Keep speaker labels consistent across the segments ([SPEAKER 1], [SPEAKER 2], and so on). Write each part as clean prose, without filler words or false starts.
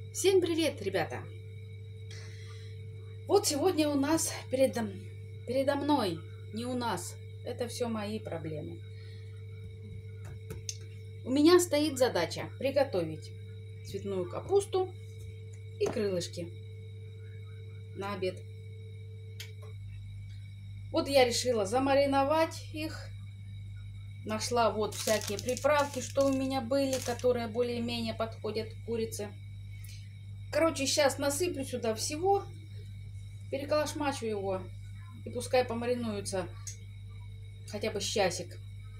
[SPEAKER 1] Всем привет, ребята! Вот сегодня у нас передо мной, не у нас, это все мои проблемы. У меня стоит задача приготовить цветную капусту и крылышки на обед. Вот я решила замариновать их. Нашла вот всякие приправки, что у меня были, которые более-менее подходят к курице. Короче, сейчас насыплю сюда всего, переколошмачу его и пускай помаринуется хотя бы с часик.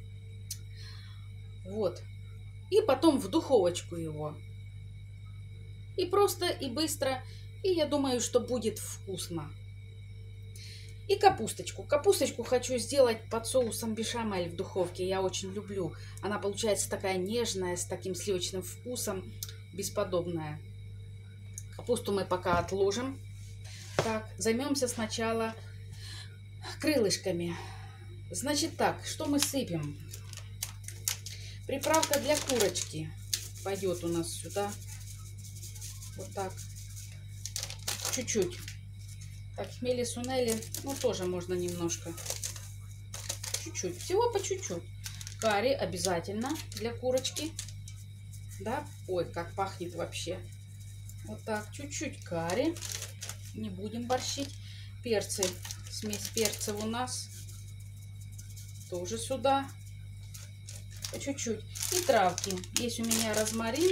[SPEAKER 1] Вот. И потом в духовочку его. И просто, и быстро. И я думаю, что будет вкусно. И капусточку. Капусточку хочу сделать под соусом бешамель в духовке. Я очень люблю. Она получается такая нежная, с таким сливочным вкусом. Бесподобная. Капусту мы пока отложим. Так, займемся сначала крылышками. Значит так, что мы сыпем? Приправка для курочки пойдет у нас сюда. Вот так. Чуть-чуть. Так, хмели-сунели, ну тоже можно немножко. Чуть-чуть. Всего по чуть-чуть. Карри обязательно для курочки. Да? Ой, как пахнет вообще. Вот так. Чуть-чуть карри. Не будем борщить. Перцы. Смесь перцев у нас. Тоже сюда. По чуть-чуть. И травки. Есть у меня розмарин.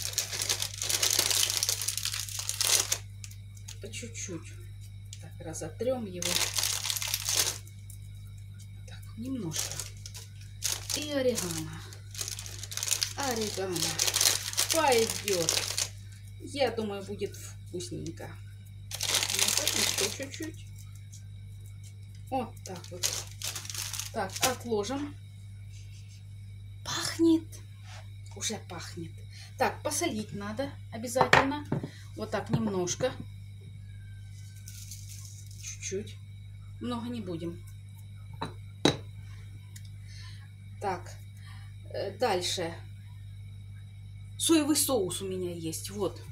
[SPEAKER 1] По чуть-чуть. Так, разотрем его. Так, немножко. И орегано. Орегано. Пойдет. Я думаю, будет вкусненько. Еще чуть-чуть. Вот так вот. Так, отложим. Пахнет. Уже пахнет. Так, посолить надо обязательно. Вот так немножко. Чуть-чуть. Много не будем. Так, дальше. Соевый соус у меня есть. Вот.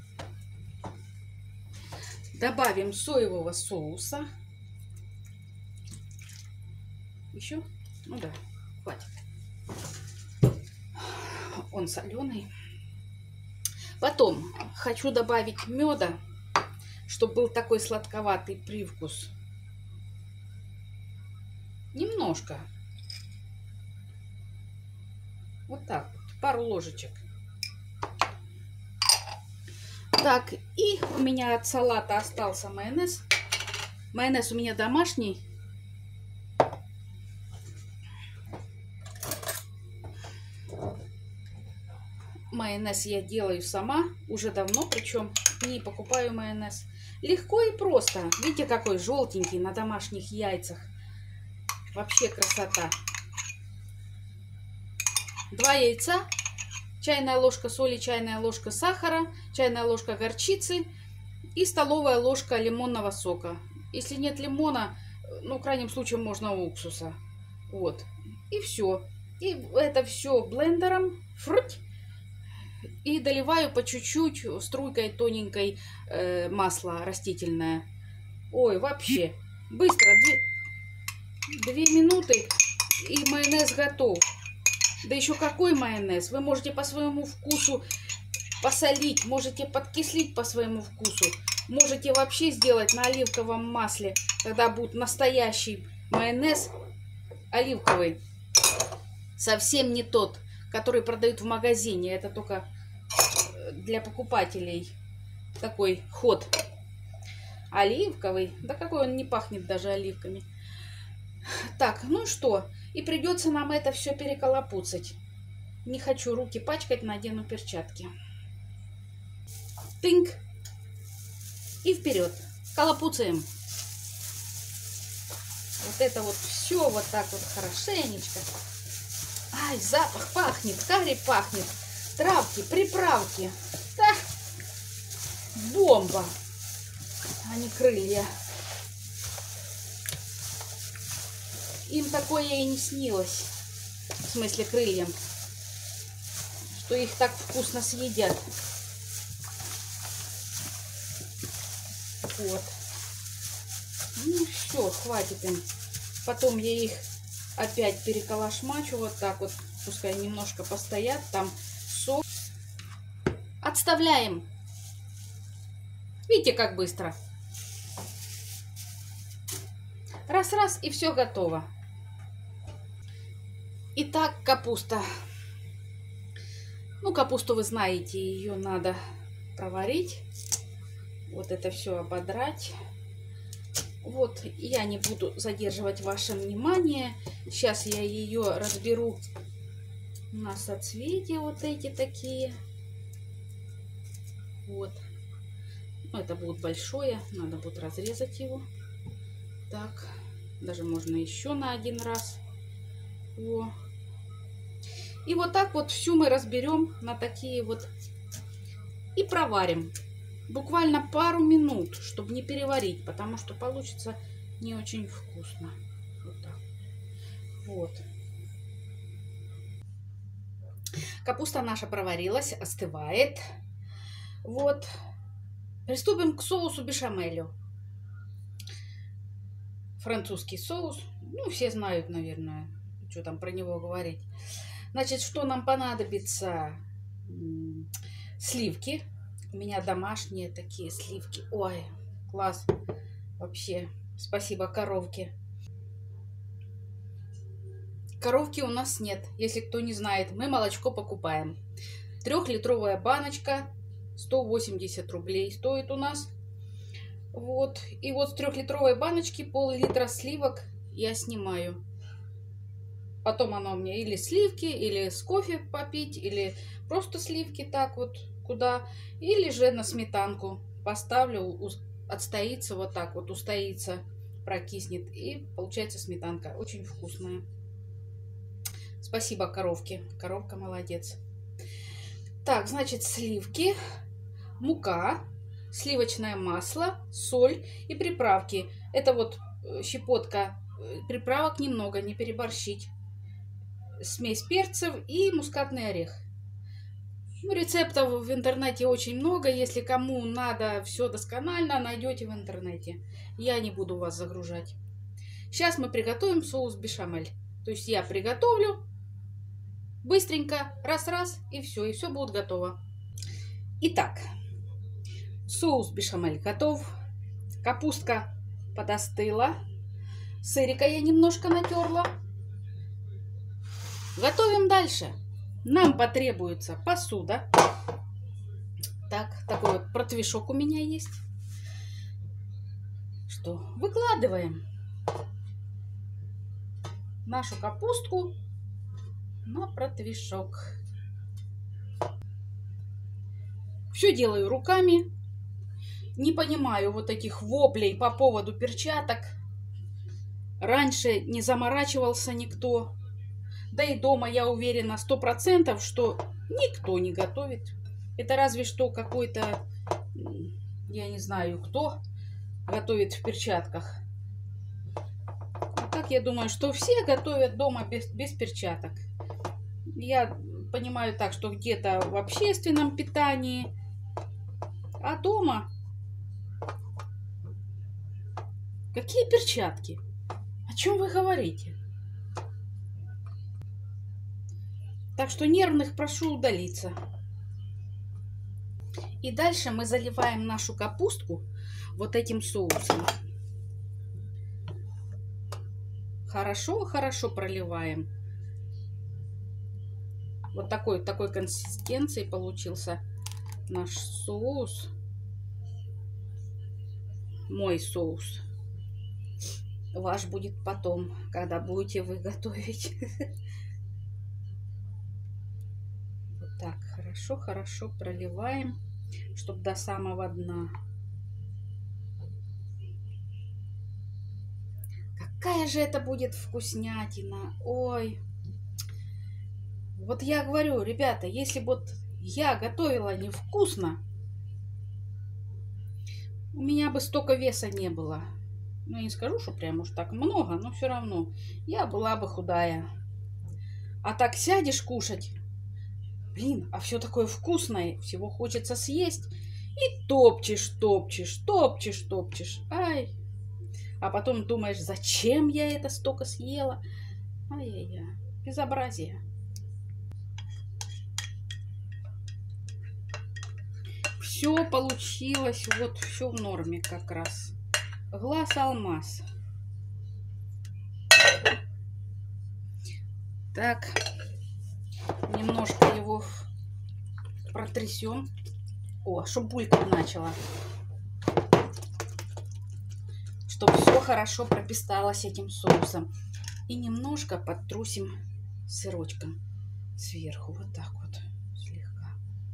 [SPEAKER 1] Добавим соевого соуса. Еще? Ну да, хватит. Он соленый. Потом хочу добавить меда, чтобы был такой сладковатый привкус. Немножко. Вот так вот. Пару ложечек. Так, и у меня от салата остался майонез. Майонез у меня домашний. Майонез я делаю сама, уже давно, причем не покупаю майонез. Легко и просто. Видите, какой желтенький на домашних яйцах. Вообще красота. 2 яйца, чайная ложка соли, чайная ложка сахара, чайная ложка горчицы и столовая ложка лимонного сока. Если нет лимона, ну, в крайнем случае, можно уксуса. Вот. И все. И это все блендером. Фруть. И доливаю по чуть-чуть струйкой тоненькой масло растительное. Ой, вообще. Быстро. 2 минуты и майонез готов. Да еще какой майонез? Вы можете по своему вкусу посолить, можете подкислить по своему вкусу. Можете вообще сделать на оливковом масле, когда будет настоящий майонез оливковый. Совсем не тот, который продают в магазине. Это только для покупателей такой ход. Оливковый. Да какой он не пахнет даже оливками. Так, ну что? И придется нам это все переколопуцать. Не хочу руки пачкать, надену перчатки. Тынк. И вперед. Колопуцаем. Вот это вот все вот так вот хорошенечко. Ай, запах пахнет, карри пахнет. Травки, приправки. Да. Бомба. А не крылья. Им такое и не снилось. В смысле крыльям. Что их так вкусно съедят. Вот. Ну все, хватит им. Потом я их опять переколошмачу вот так вот. Пускай немножко постоят. Там сок. Отставляем. Видите, как быстро. Раз-раз, и все готово. Итак, капуста. Ну, капусту вы знаете, ее надо проварить. Вот это все ободрать. Вот, я не буду задерживать ваше внимание. Сейчас я ее разберу на соцветия, вот эти такие. Вот. Ну, это будет большое, надо будет разрезать его. Так, даже можно еще на один раз. Во. И вот так вот всю мы разберем на такие вот и проварим. Буквально пару минут, чтобы не переварить, потому что получится не очень вкусно. Вот так. Вот. Капуста наша проварилась, остывает. Вот. Приступим к соусу бешамелю. Французский соус. Ну, все знают, наверное, что там про него говорить. Значит, что нам понадобится? Сливки. У меня домашние такие сливки. Ой, класс. Вообще, спасибо коровке. Коровки у нас нет. Если кто не знает, мы молочко покупаем. 3-литровая баночка. 180 рублей стоит у нас. Вот. И вот с 3-литровой баночки пол-литра сливок я снимаю. Потом оно мне или сливки, или с кофе попить, или просто сливки так вот куда. Или же на сметанку поставлю, отстоится вот так вот, устоится, прокиснет. И получается сметанка. Очень вкусная. Спасибо коровке. Коровка молодец. Так, значит, сливки, мука, сливочное масло, соль и приправки. Это вот щепотка приправок немного, не переборщить. Смесь перцев и мускатный орех. Ну, рецептов в интернете очень много. Если кому надо все досконально, найдете в интернете. Я не буду вас загружать. Сейчас мы приготовим соус бешамель. То есть я приготовлю быстренько, раз-раз, и все будет готово. Итак, соус бешамель готов. Капустка подостыла. Сырика я немножко натерла. Готовим дальше. Нам потребуется посуда. Так, такой вот протвишок у меня есть. Что, выкладываем нашу капустку на протвишок. Все делаю руками. Не понимаю вот этих воплей по поводу перчаток. Раньше не заморачивался никто. Да и дома я уверена 100%, что никто не готовит. Это разве что какой-то, я не знаю кто, готовит в перчатках. А так я думаю, что все готовят дома без перчаток. Я понимаю так, что где-то в общественном питании, а дома какие перчатки? О чем вы говорите? Так что нервных прошу удалиться. И дальше мы заливаем нашу капустку вот этим соусом. Хорошо проливаем. Вот такой консистенции получился наш соус. Мой соус. Ваш будет потом, когда будете вы готовить. Вот так, хорошо проливаем, чтобы до самого дна. Какая же это будет вкуснятина! Ой! Вот я говорю, ребята, если бы вот я готовила невкусно, у меня бы столько веса не было. Ну, я не скажу, что прям уж так много, но все равно я была бы худая. А так сядешь кушать, блин, а все такое вкусное, всего хочется съесть. И топчешь, топчешь, топчешь, топчешь. Ай. А потом думаешь, зачем я это столько съела? Ай-яй-яй. Безобразие. Все получилось. Вот все в норме как раз. Глаз алмаз. Так. Немножко его протрясем. О, чтоб булькать начало. Чтобы все хорошо пропиталось этим соусом. И немножко подтрусим сырочком сверху. Вот так вот. Слегка.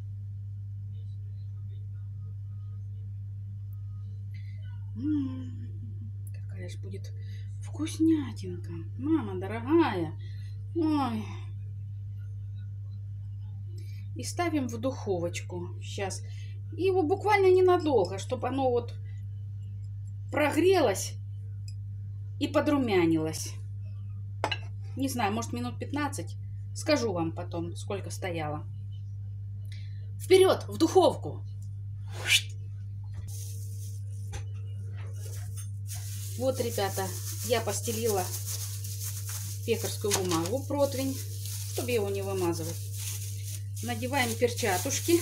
[SPEAKER 1] Какая же будет вкуснятинка. Мама дорогая. Ой. И ставим в духовочку. Сейчас. И его буквально ненадолго, чтобы оно вот прогрелось и подрумянилось. Не знаю, может минут 15. Скажу вам потом, сколько стояло. Вперед, в духовку! Вот, ребята, я постелила пекарскую бумагу, противень, чтобы его не вымазывать. Надеваем перчатушки.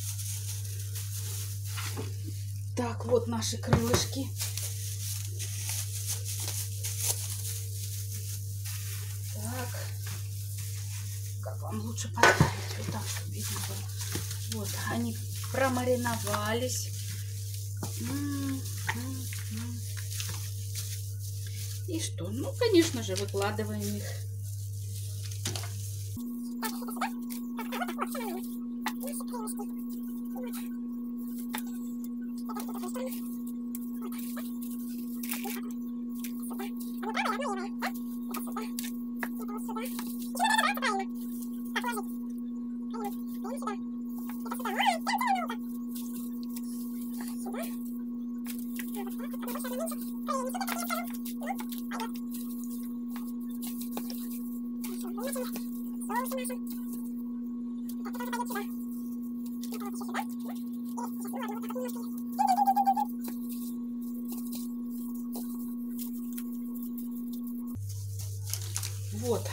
[SPEAKER 1] Так, вот наши крылышки. Так. Как вам лучше поставить? Вот так, чтобы видно было. Вот, они промариновались. И что? Ну, конечно же, выкладываем их. Вот.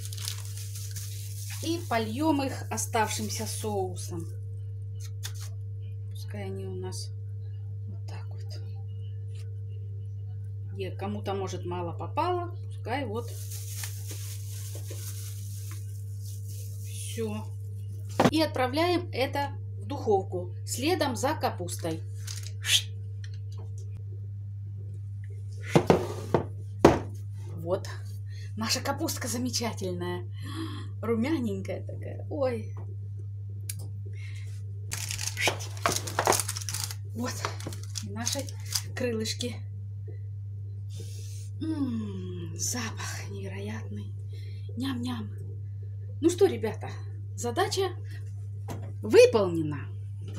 [SPEAKER 1] И польем их оставшимся соусом. Пускай они у нас вот так вот. Где кому-то, может, мало попало, пускай вот все. И отправляем это в духовку следом за капустой. Вот. Наша капустка замечательная. Румяненькая такая. Ой. Вот. И наши крылышки. Запах невероятный. Ням-ням. Ну что, ребята, задача выполнена.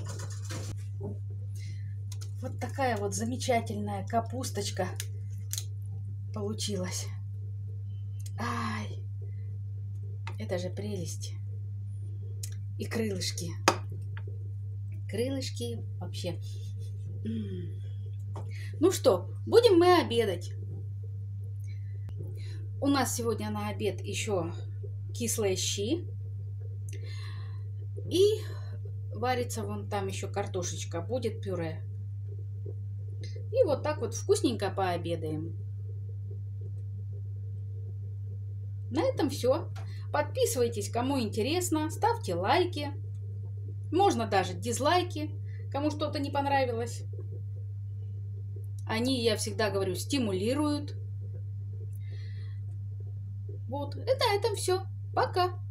[SPEAKER 1] Вот такая вот замечательная капусточка получилась. Ай, это же прелесть. И крылышки. Крылышки вообще. Ну что, будем мы обедать. У нас сегодня на обед еще кислые щи. И варится вон там еще картошечка. Будет пюре. И вот так вот вкусненько пообедаем. На этом все. Подписывайтесь, кому интересно. Ставьте лайки. Можно даже дизлайки, кому что-то не понравилось. Они, я всегда говорю, стимулируют. Вот. Это на этом все. Пока.